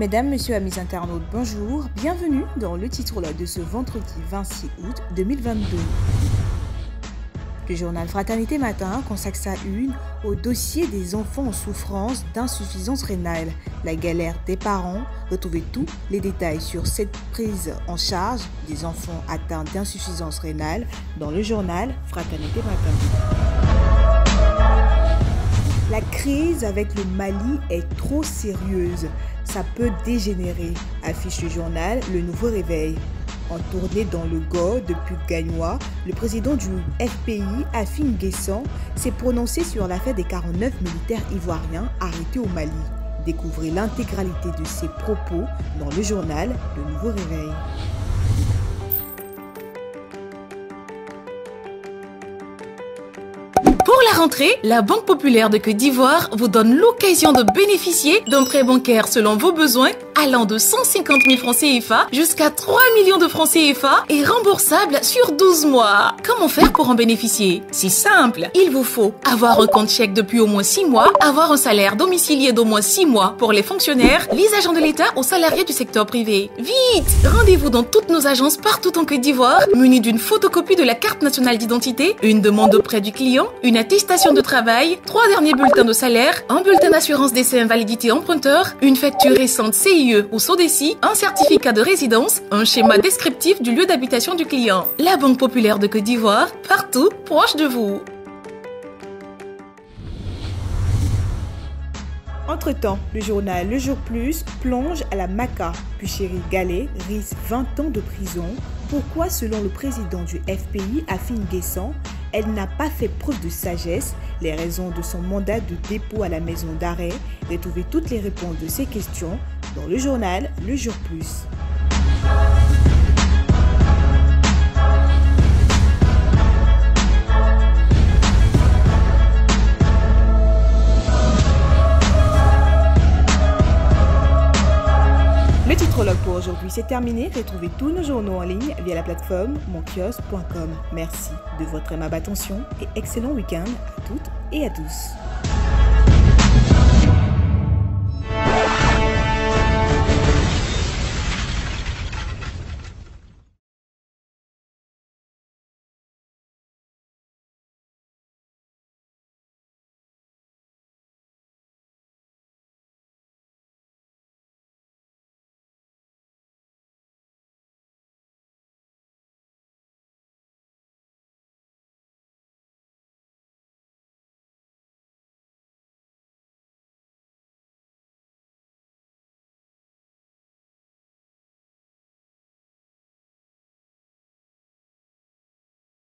Mesdames, Messieurs, amis internautes, bonjour, bienvenue dans le titre de ce vendredi 26 août 2022. Le journal Fraternité Matin consacre sa une au dossier des enfants en souffrance d'insuffisance rénale. La galère des parents. Retrouvez tous les détails sur cette prise en charge des enfants atteints d'insuffisance rénale dans le journal Fraternité Matin. La crise avec le Mali est trop sérieuse. Ça peut dégénérer, affiche le journal Le Nouveau Réveil. En tournée dans le Go depuis Gagnois, le président du FPI, Afin Guessan, s'est prononcé sur l'affaire des 49 militaires ivoiriens arrêtés au Mali. Découvrez l'intégralité de ses propos dans le journal Le Nouveau Réveil. Pour la rentrée, la Banque Populaire de Côte d'Ivoire vous donne l'occasion de bénéficier d'un prêt bancaire selon vos besoins allant de 150 000 francs CFA jusqu'à 3 millions de francs CFA et remboursable sur 12 mois. Comment faire pour en bénéficier? C'est simple. Il vous faut avoir un compte chèque depuis au moins 6 mois, avoir un salaire domicilié d'au moins 6 mois pour les fonctionnaires, les agents de l'État ou salariés du secteur privé. Vite! Rendez-vous dans toutes nos agences partout en Côte d'Ivoire, munis d'une photocopie de la carte nationale d'identité, une demande auprès du client, une attestation de travail, 3 derniers bulletins de salaire, un bulletin d'assurance décès invalidité emprunteur, une facture récente CIE ou SODECI, un certificat de résidence, un schéma descriptif du lieu d'habitation du client. La Banque Populaire de Côte d'Ivoire, partout, proche de vous. Entre-temps, le journal Le Jour Plus plonge à la Maca. Puchéry Gallet risque 20 ans de prison. Pourquoi, selon le président du FPI, Afin Guessan, elle n'a pas fait preuve de sagesse? Les raisons de son mandat de dépôt à la maison d'arrêt. Retrouvez toutes les réponses de ces questions dans le journal Le Jour Plus. Le titrologue pour aujourd'hui, c'est terminé. Retrouvez tous nos journaux en ligne via la plateforme monkios.com. Merci de votre aimable attention et excellent week-end à toutes et à tous.